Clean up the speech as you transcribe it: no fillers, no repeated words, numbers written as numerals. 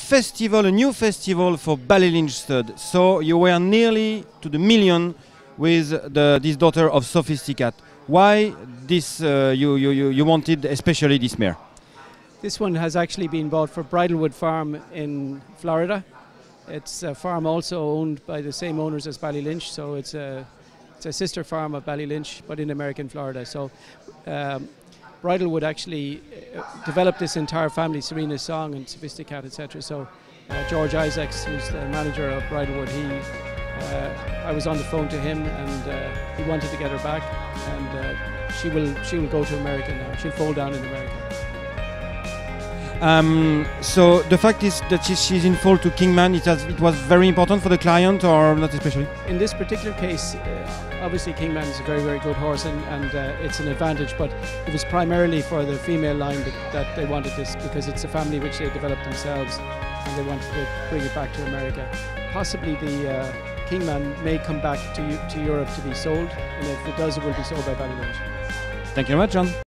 festival, a new festival for Ballylynch stud. So you were nearly to the million with this daughter of Sophisticat. Why this? You wanted especially this mare? This one has actually been bought for Bridlewood Farm in Florida. It's a farm also owned by the same owners as Ballylynch, so it's a sister farm of Ballylynch, but in American Florida. So Bridlewood actually developed this entire family, Serena's Song and Sophisticat, etc. So George Isaacs, who's the manager of Bridlewood, I was on the phone to him, and he wanted to get her back, and she will go to America now. She'll foal down in America. So the fact is that she's in foal to Kingman. It was very important for the client, or not especially? In this particular case, obviously Kingman is a very, very good horse, and it's an advantage. But it was primarily for the female line that they wanted this, because it's a family which they developed themselves, and they wanted to bring it back to America. Possibly the Kingman may come back to Europe to be sold, and if it does, it will be sold by Ballylynch. Thank you very much, John.